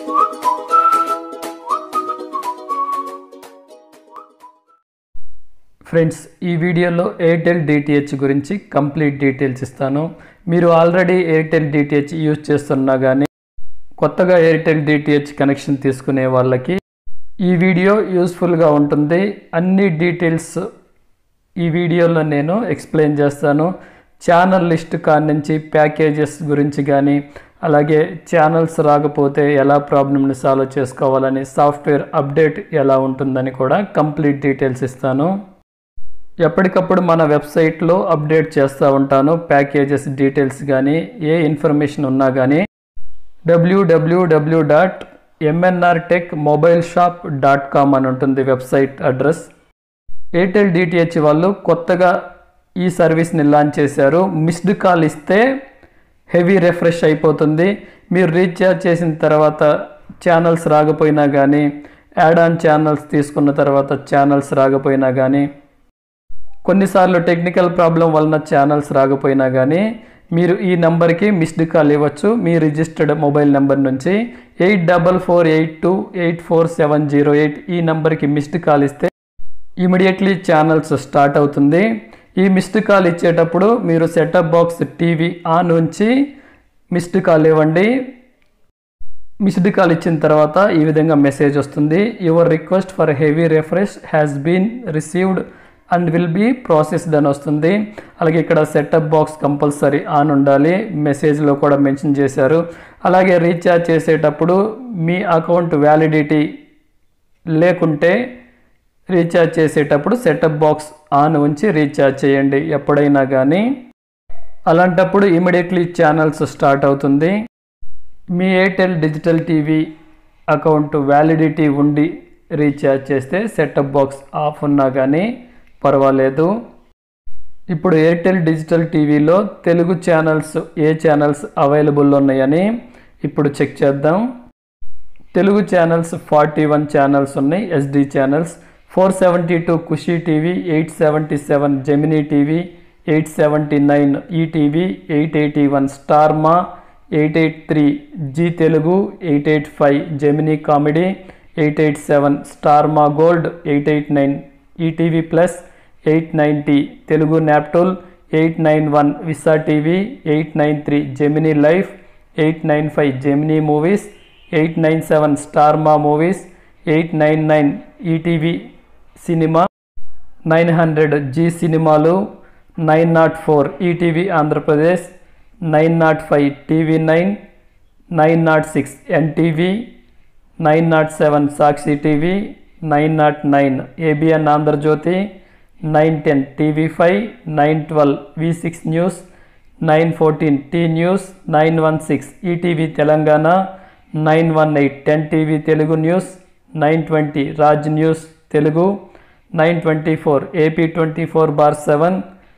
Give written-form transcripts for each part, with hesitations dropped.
Friends, ఈ వీడియోలో Airtel DTH గురించి కంప్లీట్ డీటెయిల్స్ ఇస్తాను. మీరు ఆల్రెడీ ఎయిర్టెల్ డిటిహెచ్ యూజ్ చేస్తున్నా కానీ కొత్తగా ఎయిర్టెల్ డిటిహెచ్ కనెక్షన్ తీసుకునే వాళ్ళకి ఈ వీడియో యూస్ఫుల్గా ఉంటుంది. అన్ని డీటెయిల్స్ ఈ వీడియోలో నేను ఎక్స్ప్లెయిన్ చేస్తాను. ఛానల్ లిస్ట్ కానించి ప్యాకేజెస్ గురించి కానీ, అలాగే ఛానల్స్ రాకపోతే ఎలా ప్రాబ్లమ్ని సాల్వ్ చేసుకోవాలని, సాఫ్ట్వేర్ అప్డేట్ ఎలా ఉంటుందని కూడా కంప్లీట్ డీటెయిల్స్ ఇస్తాను. ఎప్పటికప్పుడు మన వెబ్సైట్లో అప్డేట్ చేస్తూ ఉంటాను. ప్యాకేజెస్ డీటెయిల్స్ కానీ, ఏ ఇన్ఫర్మేషన్ ఉన్నా కానీ www.mnrtechmobileshop.com అని ఉంటుంది వెబ్సైట్ అడ్రస్. ఎయిర్టెల్ డిటిహెచ్ వాళ్ళు కొత్తగా ఈ సర్వీస్ని లాంచ్ చేశారు. మిస్డ్ కాల్ ఇస్తే హెవీ రిఫ్రెష్ అయిపోతుంది. మీరు రీఛార్జ్ చేసిన తర్వాత ఛానల్స్ రాకపోయినా కానీ, యాడ్ ఆన్ ఛానల్స్ తీసుకున్న తర్వాత ఛానల్స్ రాకపోయినా కానీ, కొన్నిసార్లు టెక్నికల్ ప్రాబ్లం వలన ఛానల్స్ రాకపోయినా కానీ మీరు ఈ నెంబర్కి మిస్డ్ కాల్ ఇవ్వచ్చు. మీ రిజిస్టర్డ్ మొబైల్ నెంబర్ నుంచి 8448284708 ఈ నెంబర్కి మిస్డ్ కాల్ ఇస్తే ఇమీడియట్లీ ఛానల్స్ స్టార్ట్ అవుతుంది. ఈ మిస్డ్ కాల్ ఇచ్చేటప్పుడు మీరు సెటప్ బాక్స్ టీవీ ఆన్ ఉంచి మిస్డ్ కాల్ ఇవ్వండి. మిస్డ్ కాల్ ఇచ్చిన తర్వాత ఈ విధంగా మెసేజ్ వస్తుంది. Your request for heavy refresh has been received and will be processed అని వస్తుంది. అలాగే ఇక్కడ సెటప్ బాక్స్ కంపల్సరీ ఆన్ ఉండాలి, మెసేజ్లో కూడా మెన్షన్ చేశారు. అలాగే రీఛార్జ్ చేసేటప్పుడు మీ అకౌంట్ వ్యాలిడిటీ లేకుంటే రీఛార్జ్ చేసేటప్పుడు సెటప్ బాక్స్ ఆన్ ఉంచి రీఛార్జ్ చేయండి ఎప్పుడైనా కానీ. అలాంటప్పుడు ఇమీడియట్లీ ఛానల్స్ స్టార్ట్ అవుతుంది. మీ Airtel digital TV account validity ఉండి రీఛార్జ్ చేస్తే సెటప్ బాక్స్ ఆఫ్ ఉన్నా కానీ పర్వాలేదు. ఇప్పుడు ఎయిర్టెల్ డిజిటల్ టీవీలో తెలుగు ఛానల్స్ ఏ ఛానల్స్ అవైలబుల్ ఉన్నాయని ఇప్పుడు చెక్ చేద్దాం. తెలుగు ఛానల్స్ 41 ఛానల్స్ ఉన్నాయి. SD channels 472 Khushi TV, 877 Gemini TV, 879 ETV, 881 Star Maa, 883 G Telugu, 885 Gemini comedy, 887 star Maa gold, 889 ETV plus, 890 Telugu Naaptol, 891 Vissa TV, 893 Gemini life, 895 Gemini movies, 897 star Maa movies, 899 ETV cinema, 900 Zee సినిమాలు, 904 ETV Andhra Pradesh, 905 TV 9, 906 NTV, 907 Sakshi TV, 909 ABN Andhra Jyothi, 910 TV five, 912 V6 news, 914 T news, 916 ETV Telangana, 918 10 TV Telugu news, 920 Raj news Telugu, 924 AP24/7,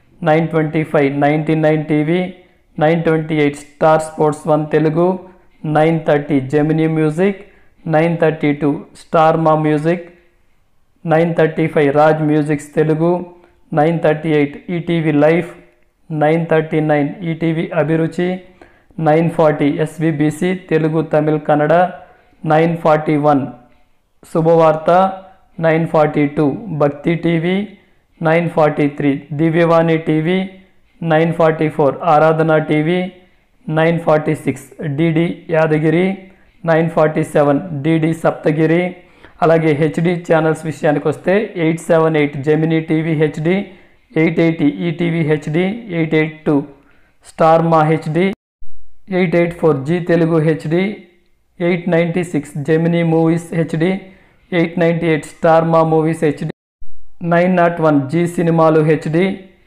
925 99 TV, 928 Star Sports 1 Telugu, 930 Gemini music, 932 Star Maa music, 935 Raj musics Telugu, 938 ETV life, 939 ETV Abhiruchi, 940 SVBC Telugu Tamil Kannada, 941 శుభవార్త, 942 భక్తి TV, 943 దివ్యవాణి TV, 944 Aradhana TV, 946 DD Yadagiri, 947 DD Saptagiri. అలాగే HD channels విషయానికి వస్తే 878 Gemini TV HD, 880 ETV HD, 882 Star Maa HD, 884 Zee Telugu HD, 896 Gemini movies HD, 898 Star Maa movies HD, 901 Zee సినిమాలు HD,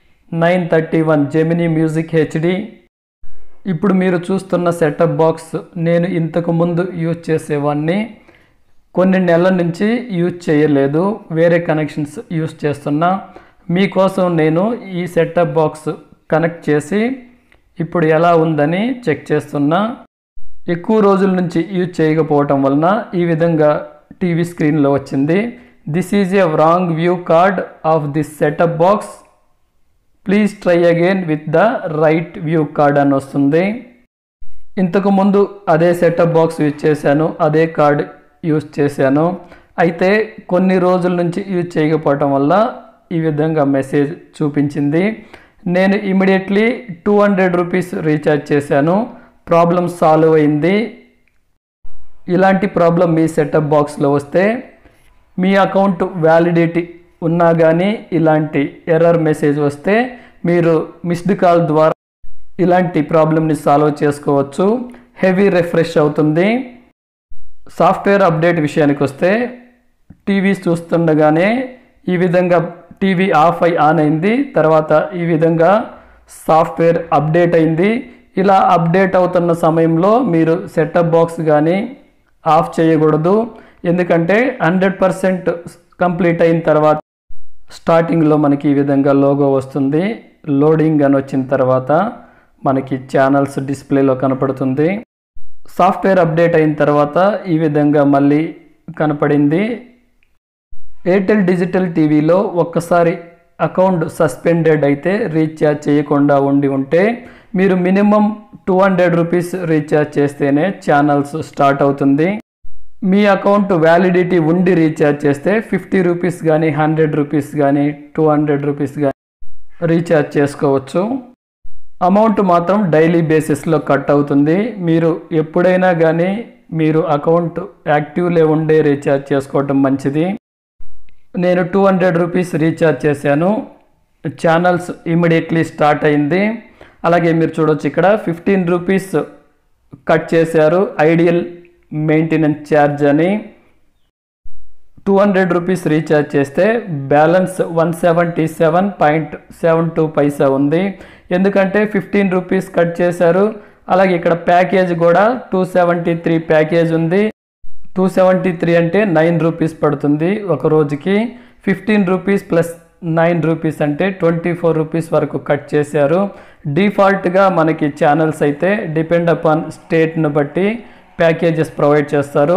931 Gemini music HD. ఇప్పుడు మీరు చూస్తున్న setup box నేను ఇంతకు ముందు యూజ్ చేసేవాడిని. కొన్ని నెలల నుంచి యూజ్ చేయలేదు, వేరే కనెక్షన్స్ యూజ్ చేస్తున్నా. మీకోసం నేను ఈ సెటప్ బాక్స్ కనెక్ట్ చేసి ఇప్పుడు ఎలా ఉందని చెక్ చేస్తున్నా. ఎక్కువ రోజుల నుంచి యూజ్ చేయకపోవటం వలన ఈ విధంగా టీవీ స్క్రీన్లో వచ్చింది. This is a wrong view card of this setup box, please try again with the right view card అని వస్తుంది. ఇంతకు ముందు అదే సెటప్ బాక్స్ యూజ్ చేశాను, అదే కార్డ్ యూజ్ చేశాను. అయితే కొన్ని రోజుల నుంచి యూజ్ చేయకపోవటం వల్ల ఈ విధంగా మెసేజ్ చూపించింది. నేను ఇమీడియట్లీ 200 రూపీస్ రీఛార్జ్ చేశాను, ప్రాబ్లం సాల్వ్ అయింది. ఇలాంటి ప్రాబ్లం మీ సెటప్ బాక్స్లో వస్తే మీ అకౌంట్ వ్యాలిడిటీ ఉన్నా కానీ ఇలాంటి ఎర్రర్ మెసేజ్ వస్తే మీరు మిస్డ్ కాల్ ద్వారా ఇలాంటి ప్రాబ్లమ్ని సాల్వ్ చేసుకోవచ్చు. హెవీ రిఫ్రెష్ అవుతుంది. సాఫ్ట్వేర్ అప్డేట్ విషయానికి వస్తే టీవీ చూస్తుండగానే ఈ విధంగా టీవీ ఆఫ్ అయి ఆన్ అయింది, తర్వాత ఈ విధంగా సాఫ్ట్వేర్ అప్డేట్ అయింది. ఇలా అప్డేట్ అవుతున్న సమయంలో మీరు సెటప్ బాక్స్ కానీ ఆఫ్ చేయకూడదు. ఎందుకంటే 100% కంప్లీట్ అయిన తర్వాత స్టార్టింగ్లో మనకి ఈ విధంగా లోగో వస్తుంది. లోడింగ్ అని వచ్చిన తర్వాత మనకి ఛానల్స్ డిస్ప్లేలో కనపడుతుంది. సాఫ్ట్వేర్ అప్డేట్ అయిన తర్వాత ఈ విధంగా మళ్ళీ కనపడింది. ఎయిర్టెల్ డిజిటల్ టీవీలో ఒక్కసారి అకౌంట్ సస్పెండెడ్ అయితే రీఛార్జ్ చేయకుండా ఉంటే మీరు మినిమం 200 రూపీస్ రీఛార్జ్ చేస్తేనే ఛానల్స్ స్టార్ట్ అవుతుంది. మీ అకౌంట్ వ్యాలిడిటీ ఉండి రీఛార్జ్ చేస్తే 50 రూపీస్ కానీ 100 రూపీస్ కానీ 200 రూపీస్ కానీ రీఛార్జ్ చేసుకోవచ్చు. అమౌంట్ మాత్రం డైలీ బేసిస్లో కట్ అవుతుంది. మీరు ఎప్పుడైనా కానీ మీరు అకౌంట్ యాక్టివ్లో ఉండే రీఛార్జ్ చేసుకోవటం మంచిది. నేను 200 రూపీస్ రీఛార్జ్ చేశాను, ఛానల్స్ ఇమీడియట్లీ స్టార్ట్ అయింది. అలాగే మీరు చూడొచ్చు ఇక్కడ 15 రూపీస్ కట్ చేశారు ఐడియల్ మెయింటెనెన్స్ ఛార్జ్ అని. 200 రూపీస్ రీఛార్జ్ చేస్తే బ్యాలెన్స్ 177.72 పైసా ఉంది. ఎందుకంటే 15 రూపీస్ కట్ చేశారు. అలాగే ఇక్కడ ప్యాకేజ్ కూడా 273 ప్యాకేజ్ ఉంది. 273 అంటే 9 రూపీస్ పడుతుంది ఒక రోజుకి. 15 రూపీస్ ప్లస్ 9 రూపీస్ అంటే 24 రూపీస్ వరకు కట్ చేశారు. డిఫాల్ట్గా మనకి ఛానల్స్ అయితే డిపెండ్ అపాన్ స్టేట్ను బట్టి ప్యాకేజెస్ ప్రొవైడ్ చేస్తారు.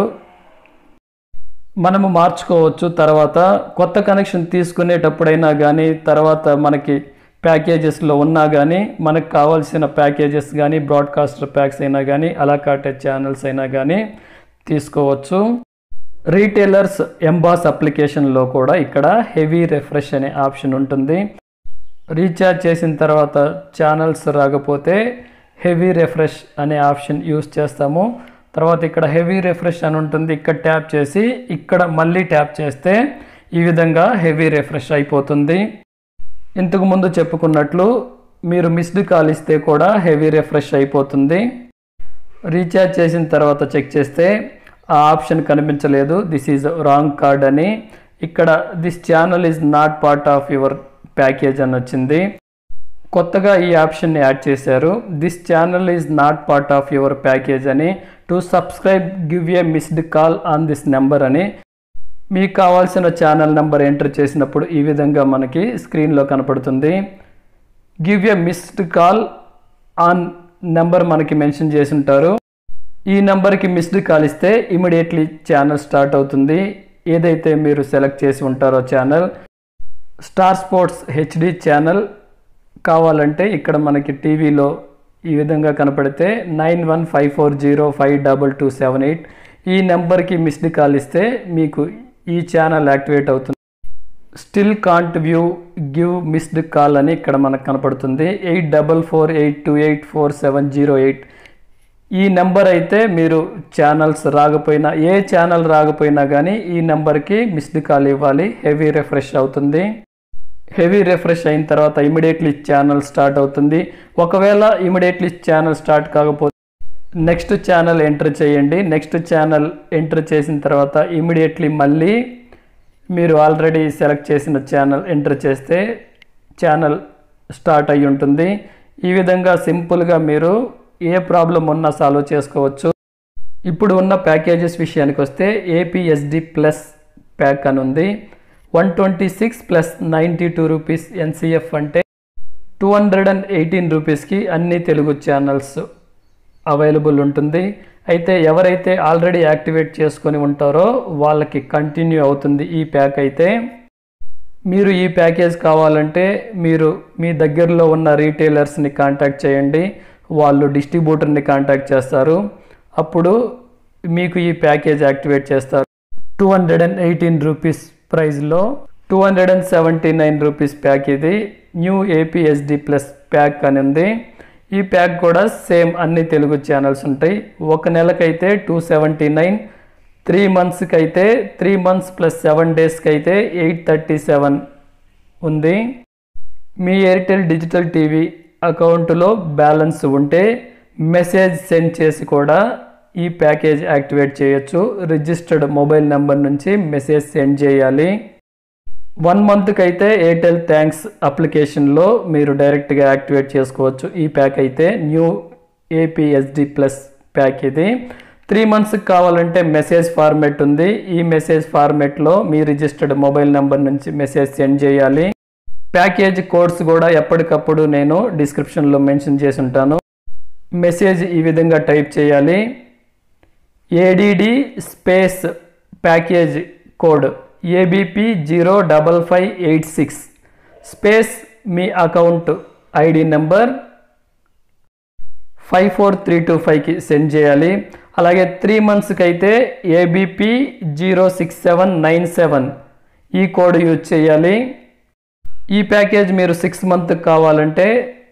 మనము మార్చుకోవచ్చు. తర్వాత కొత్త కనెక్షన్ తీసుకునేటప్పుడైనా కానీ తర్వాత మనకి ప్యాకేజెస్లో ఉన్నా కానీ మనకు కావాల్సిన ప్యాకేజెస్ కానీ బ్రాడ్కాస్టర్ ప్యాక్స్ అయినా కానీ అలాకాటెడ్ ఛానల్స్ అయినా కానీ తీసుకోవచ్చు. రీటైలర్స్ ఎంబాస్ అప్లికేషన్లో కూడా ఇక్కడ హెవీ రిఫ్రెష్ అనే ఆప్షన్ ఉంటుంది. రీఛార్జ్ చేసిన తర్వాత ఛానల్స్ రాకపోతే హెవీ రిఫ్రెష్ అనే ఆప్షన్ యూస్ చేస్తాము. తర్వాత ఇక్కడ హెవీ రిఫ్రెష్ అని ఉంటుంది, ఇక్కడ ట్యాప్ చేసి ఇక్కడ మళ్ళీ ట్యాప్ చేస్తే ఈ విధంగా హెవీ రిఫ్రెష్ అయిపోతుంది. ఇంతకు ముందు చెప్పుకున్నట్లు మీరు మిస్డ్ కాల్ ఇస్తే కూడా హెవీ రిఫ్రెష్ అయిపోతుంది. రీఛార్జ్ చేసిన తర్వాత చెక్ చేస్తే ఆ ఆప్షన్ కనిపించలేదు, దిస్ ఈజ్ రాంగ్ కార్డ్ అని. ఇక్కడ this channel is not part of your package అని వచ్చింది. కొత్తగా ఈ ఆప్షన్ని యాడ్ చేశారు, this channel is not part of your package అని. To subscribe give a missed call on this number అని. మీకు కావాల్సిన ఛానల్ నెంబర్ ఎంటర్ చేసినప్పుడు ఈ విధంగా మనకి స్క్రీన్లో కనపడుతుంది. Give a missed call on number మనకి మెన్షన్ చేసి ఉంటారు. ఈ నెంబర్కి మిస్డ్ కాల్ ఇస్తే ఇమీడియట్లీ ఛానల్ స్టార్ట్ అవుతుంది. ఏదైతే మీరు సెలెక్ట్ చేసి ఉంటారో channel. Star Sports HD channel కావాలంటే ఇక్కడ మనకి టీవీలో ఈ విధంగా కనపడితే 9154052278 ఈ నెంబర్కి మిస్డ్ కాల్ ఇస్తే మీకు ఈ ఛానల్ యాక్టివేట్ అవుతుంది. Still can't view give missed call అని ఇక్కడ మనకు కనపడుతుంది. 8448284708 ఈ నెంబర్ అయితే మీరు ఛానల్స్ రాకపోయినా ఏ ఛానల్ రాకపోయినా కానీ ఈ నెంబర్కి మిస్డ్ కాల్ ఇవ్వాలి. హెవీ రిఫ్రెష్ అవుతుంది. హెవీ రిఫ్రెష్ అయిన తర్వాత ఇమీడియట్లీ ఛానల్ స్టార్ట్ అవుతుంది. ఒకవేళ ఇమీడియట్లీ ఛానల్ స్టార్ట్ కాకపోతే నెక్స్ట్ ఛానల్ ఎంటర్ చేయండి. నెక్స్ట్ ఛానల్ ఎంటర్ చేసిన తర్వాత ఇమీడియట్లీ మళ్ళీ మీరు ఆల్రెడీ సెలెక్ట్ చేసిన ఛానల్ ఎంటర్ చేస్తే ఛానల్ స్టార్ట్ అయి ఉంటుంది. ఈ విధంగా సింపుల్గా మీరు ఏ ప్రాబ్లం ఉన్నా సాల్వ్ చేసుకోవచ్చు. ఇప్పుడు ఉన్న ప్యాకేజెస్ విషయానికి వస్తే ఏపీఎస్డి ప్లస్ ప్యాక్ అని ఉంది. 126 ప్లస్ 92 రూపీస్ ఎన్సిఎఫ్ అంటే 218 రూపీస్కి అన్ని తెలుగు ఛానల్స్ అవైలబుల్ ఉంటుంది. అయితే ఎవరైతే ఆల్రెడీ యాక్టివేట్ చేసుకొని ఉంటారో వాళ్ళకి కంటిన్యూ అవుతుంది ఈ ప్యాక్. అయితే మీరు ఈ ప్యాకేజ్ కావాలంటే మీరు మీ దగ్గరలో ఉన్న రీటైలర్స్ని కాంటాక్ట్ చేయండి. వాళ్ళు డిస్ట్రిబ్యూటర్ని కాంటాక్ట్ చేస్తారు. అప్పుడు మీకు ఈ ప్యాకేజ్ యాక్టివేట్ చేస్తారు. 218 రూపీస్ ప్రైస్లో 279 రూపీస్ ప్యాక్ ఇది. న్యూ ఏపీఎస్డి ప్లస్ ప్యాక్ అని ఉంది. ఈ ప్యాక్ కూడా సేమ్ అన్ని తెలుగు ఛానల్స్ ఉంటాయి. ఒక నెలకైతే 279, 3 మంత్స్కి అయితే 3 మంత్స్ ప్లస్ 7 డేస్కి అయితే 837 ఉంది. మీ ఎయిర్టెల్ డిజిటల్ టీవీ అకౌంట్లో బ్యాలెన్స్ ఉంటే మెసేజ్ సెండ్ చేసి కూడా ఈ ప్యాకేజ్ యాక్టివేట్ చేయొచ్చు. రిజిస్టర్డ్ మొబైల్ నెంబర్ నుంచి మెసేజ్ సెండ్ చేయాలి. 1 మంత్కి అయితే ఎయిర్టెల్ థ్యాంక్స్ అప్లికేషన్లో మీరు డైరెక్ట్గా యాక్టివేట్ చేసుకోవచ్చు. ఈ ప్యాక్ అయితే న్యూ ఏపీఎస్డి ప్లస్ ప్యాక్ ఇది. 3 మంత్స్కి కావాలంటే మెసేజ్ ఫార్మెట్ ఉంది. ఈ మెసేజ్ ఫార్మెట్లో మీ రిజిస్టర్డ్ మొబైల్ నెంబర్ నుంచి మెసేజ్ సెండ్ చేయాలి. ప్యాకేజ్ కోడ్స్ కూడా ఎప్పటికప్పుడు నేను డిస్క్రిప్షన్లో మెన్షన్ చేసి ఉంటాను. మెసేజ్ ఈ విధంగా టైప్ చేయాలి. ADD space package code ABP 05586 space మీ అకౌంట్ ఐడి నెంబర్ 54325కి సెండ్ చేయాలి. అలాగే 3 మంత్స్కి అయితే ఏబిపి 06797 ఈ కోడ్ యూజ్ చేయాలి. ఈ ప్యాకేజ్ మీరు 6 మంత్కి కావాలంటే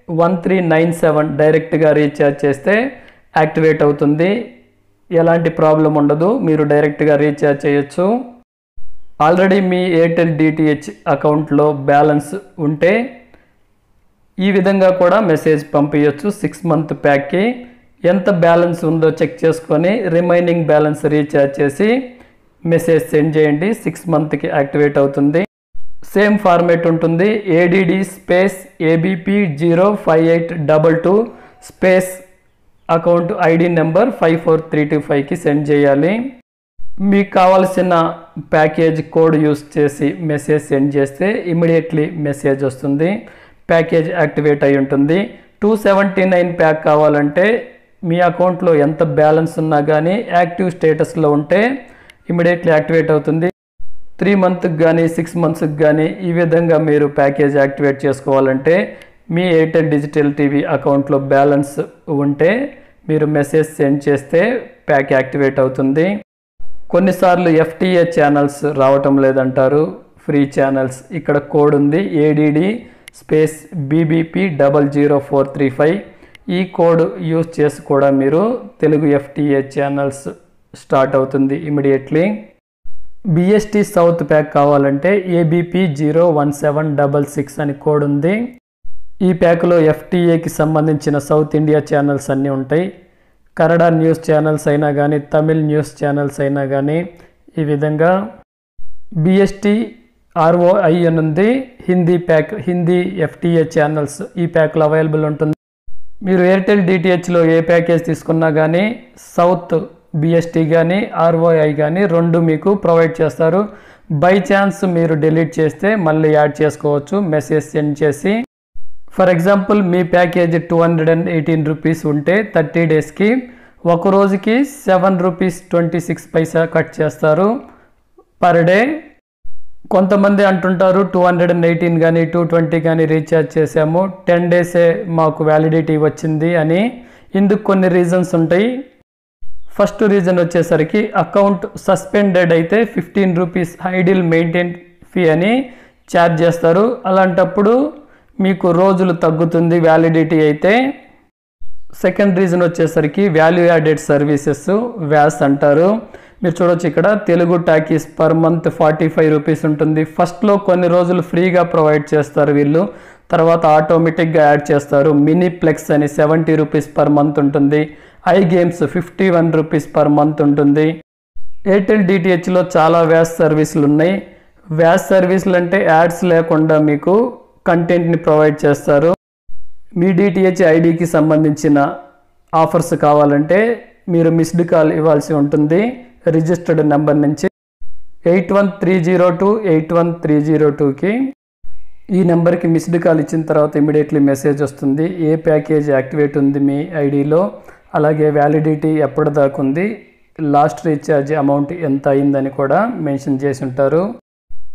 1397 డైరెక్ట్గా రీఛార్జ్ చేస్తే యాక్టివేట్ అవుతుంది. ఎలాంటి ప్రాబ్లం ఉండదు, మీరు డైరెక్ట్గా రీఛార్జ్ చేయొచ్చు. ఆల్రెడీ మీ ఎయిర్టెల్ డిటిహెచ్ అకౌంట్లో బ్యాలెన్స్ ఉంటే ఈ విధంగా కూడా మెసేజ్ పంపించవచ్చు. 6 మంత్ ప్యాక్కి ఎంత బ్యాలెన్స్ ఉందో చెక్ చేసుకొని రిమైనింగ్ బ్యాలెన్స్ రీఛార్జ్ చేసి మెసేజ్ సెండ్ చేయండి. 6 మంత్కి యాక్టివేట్ అవుతుంది. సేమ్ ఫార్మేట్ ఉంటుంది. ADD space ABP 05822 space account ID number 54325కి సెండ్ చేయాలి. మీకు కావాల్సిన ప్యాకేజ్ కోడ్ యూస్ చేసి మెసేజ్ సెండ్ చేస్తే ఇమీడియట్లీ మెసేజ్ వస్తుంది. ప్యాకేజ్ యాక్టివేట్ అయి ఉంటుంది. 279 ప్యాక్ కావాలంటే మీ అకౌంట్లో ఎంత బ్యాలెన్స్ ఉన్నా కానీ యాక్టివ్ స్టేటస్లో ఉంటే ఇమీడియట్లీ యాక్టివేట్ అవుతుంది. 3 మంత్కి కానీ 6 మంత్స్కి కానీ ఈ విధంగా మీరు ప్యాకేజ్ యాక్టివేట్ చేసుకోవాలంటే మీ ఎయిర్టెల్ డిజిటల్ టీవీ అకౌంట్లో బ్యాలెన్స్ ఉంటే మీరు మెసేజ్ సెండ్ చేస్తే ప్యాక్ యాక్టివేట్ అవుతుంది. కొన్నిసార్లు ఎఫ్టీఏ ఛానల్స్ రావటం లేదంటారు, ఫ్రీ ఛానల్స్. ఇక్కడ కోడ్ ఉంది ఏడిడి స్పేస్ బీబీపీ 00435. ఈ కోడ్ యూజ్ చేసి కూడా మీరు తెలుగు ఎఫ్టీఏ ఛానల్స్ స్టార్ట్ అవుతుంది ఇమీడియట్లీ. బిఎస్టీ సౌత్ ప్యాక్ కావాలంటే ఏబిపి 01766 అని కోడ్ ఉంది. ఈ ప్యాక్లో ఎఫ్టీఏకి సంబంధించిన సౌత్ ఇండియా ఛానల్స్ అన్నీ ఉంటాయి. కన్నడ న్యూస్ ఛానల్స్ అయినా కానీ తమిళ్ న్యూస్ ఛానల్స్ అయినా కానీ ఈ విధంగా బిఎస్టీ ఆర్ఓఐ అని ఉంది. Hindi pack, Hindi FTA channels ఈ ప్యాక్లో అవైలబుల్ ఉంటుంది. మీరు ఎయిర్టెల్ డిటిహెచ్లో ఏ ప్యాకేజ్ తీసుకున్నా కానీ సౌత్ బిఎస్టీ కానీ ఆర్ఓఐ కానీ 2 మీకు ప్రొవైడ్ చేస్తారు. బై ఛాన్స్ మీరు డిలీట్ చేస్తే మళ్ళీ యాడ్ చేసుకోవచ్చు మెసేజ్ సెండ్ చేసి. ఫర్ ఎగ్జాంపుల్ మీ ప్యాకేజ్ 218 రూపీస్ ఉంటే 30 డేస్కి ఒక రోజుకి 7 రూపీస్ 26 పైసా కట్ చేస్తారు పర్ డే. కొంతమంది అంటుంటారు 218 కానీ 220 కానీ రీఛార్జ్ చేసాము 10 డేసే మాకు వ్యాలిడిటీ వచ్చింది అని. ఇందుకు కొన్ని రీజన్స్ ఉంటాయి. ఫస్ట్ రీజన్ వచ్చేసరికి అకౌంట్ సస్పెండెడ్ అయితే 15 రూపీస్ ఐడిల్ మెయింటైన్ ఫీ అని ఛార్జ్ చేస్తారు. అలాంటప్పుడు మీకు రోజులు తగ్గుతుంది వ్యాలిడిటీ అయితే. సెకండ్ రీజన్ వచ్చేసరికి వాల్యూ యాడెడ్ సర్వీసెస్, వ్యాస్ అంటారు. మీరు చూడొచ్చు ఇక్కడ Telugu talkies per month 45 rupees ఉంటుంది. ఫస్ట్లో కొన్ని రోజులు ఫ్రీగా ప్రొవైడ్ చేస్తారు వీళ్ళు, తర్వాత ఆటోమేటిక్గా యాడ్ చేస్తారు. మినీ ప్లెక్స్ అని 70 రూపీస్ పర్ మంత్ ఉంటుంది. I games 51 rupees per month ఉంటుంది. ఎయిర్టెల్ డిటిహెచ్లో చాలా వ్యాస్ సర్వీసులు ఉన్నాయి. వ్యాస్ సర్వీసులు అంటే యాడ్స్ లేకుండా మీకు కంటెంట్ని ప్రొవైడ్ చేస్తారు. మీ డిటిహెచ్ ఐడికి సంబంధించిన ఆఫర్స్ కావాలంటే మీరు మిస్డ్ కాల్ ఇవ్వాల్సి ఉంటుంది రిజిస్టర్డ్ నెంబర్ నుంచి 8130281302కి. ఈ నెంబర్కి మిస్డ్ కాల్ ఇచ్చిన తర్వాత ఇమీడియట్లీ మెసేజ్ వస్తుంది ఏ ప్యాకేజ్ యాక్టివేట్ ఉంది మీ ఐడిలో, అలాగే వ్యాలిడిటీ ఎప్పటిదాకా ఉంది, లాస్ట్ రీఛార్జ్ అమౌంట్ ఎంత అయిందని కూడా మెన్షన్ చేసి ఉంటారు.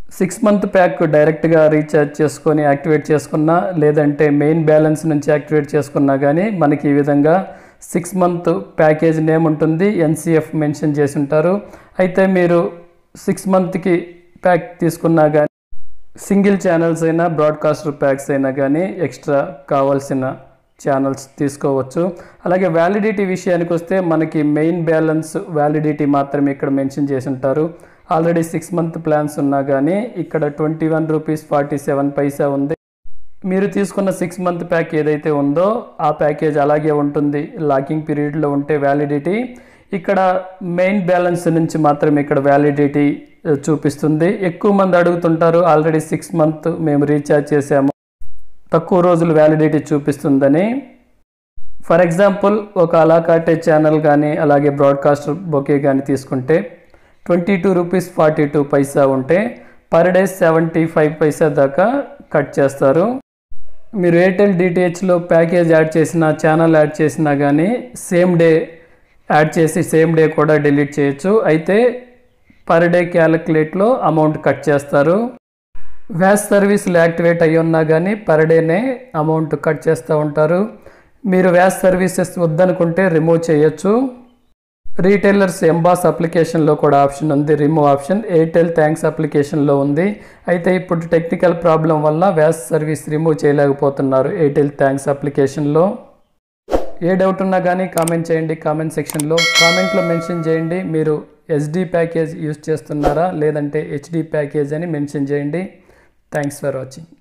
6 మంత్ ప్యాక్ డైరెక్ట్గా రీఛార్జ్ చేసుకొని యాక్టివేట్ చేసుకున్నా లేదంటే మెయిన్ బ్యాలెన్స్ నుంచి యాక్టివేట్ చేసుకున్నా కానీ మనకి ఈ విధంగా 6 మంత్ ప్యాకేజ్ నేమ్ ఉంటుంది, ఎన్సిఎఫ్ మెన్షన్ చేసి ఉంటారు. అయితే మీరు 6 మంత్కి ప్యాక్ తీసుకున్నా కానీ సింగిల్ ఛానల్స్ అయినా బ్రాడ్కాస్టర్ ప్యాక్స్ అయినా కానీ ఎక్స్ట్రా కావాల్సిన ఛానల్స్ తీసుకోవచ్చు. అలాగే వ్యాలిడిటీ విషయానికి వస్తే మనకి మెయిన్ బ్యాలెన్స్ వ్యాలిడిటీ మాత్రమే ఇక్కడ మెన్షన్ చేసి ఉంటారు. ఆల్రెడీ 6 మంత్ ప్లాన్స్ ఉన్నా కానీ ఇక్కడ 21 రూపీస్ 47 పైసా ఉంది. మీరు తీసుకున్న 6 మంత్ ప్యాక్ ఏదైతే ఉందో ఆ ప్యాకేజ్ అలాగే ఉంటుంది. లాకింగ్ పీరియడ్లో ఉంటే వ్యాలిడిటీ ఇక్కడ మెయిన్ బ్యాలెన్స్ నుంచి మాత్రమే ఇక్కడ వ్యాలిడిటీ చూపిస్తుంది. ఎక్కువ మంది అడుగుతుంటారు ఆల్రెడీ 6 మంత్ మేము రీఛార్జ్ చేసాము, తక్కువ రోజులు వ్యాలిడిటీ చూపిస్తుందని. ఫర్ ఎగ్జాంపుల్ ఒక అలాకాటే ఛానల్ కానీ అలాగే బ్రాడ్కాస్టర్ బొకే కానీ తీసుకుంటే 22 రూపీస్ 42 పైసా ఉంటే పర్ డే 75 పైసా దాకా కట్ చేస్తారు. మీరు ఎయిర్టెల్ డిటిహెచ్లో ప్యాకేజ్ యాడ్ చేసినా ఛానల్ యాడ్ చేసినా కానీ సేమ్ డే యాడ్ చేసి సేమ్ డే కూడా డిలీట్ చేయొచ్చు. అయితే పర్ డే క్యాలిక్యులేట్లో అమౌంట్ కట్ చేస్తారు. వ్యాస్ సర్వీసులు యాక్టివేట్ అయ్యి ఉన్నా కానీ పర్ డేనే అమౌంట్ కట్ చేస్తూ ఉంటారు. మీరు వ్యాస్ సర్వీసెస్ వద్దనుకుంటే రిమూవ్ చేయొచ్చు. రీటైలర్స్ ఎంబాస్ అప్లికేషన్లో కూడా ఆప్షన్ ఉంది, రిమూవ్ ఆప్షన్. ఎయిర్టెల్ థ్యాంక్స్ అప్లికేషన్లో ఉంది. అయితే ఇప్పుడు టెక్నికల్ ప్రాబ్లం వల్ల వ్యాస్ సర్వీస్ రిమూవ్ చేయలేకపోతున్నారు ఎయిర్టెల్ థ్యాంక్స్ అప్లికేషన్లో. ఏ డౌట్ ఉన్నా కానీ కామెంట్ చేయండి కామెంట్ సెక్షన్లో. కామెంట్లో మెన్షన్ చేయండి మీరు ఎస్డి ప్యాకేజ్ యూజ్ చేస్తున్నారా లేదంటే హెచ్డి ప్యాకేజ్ అని మెన్షన్ చేయండి. Thanks for watching.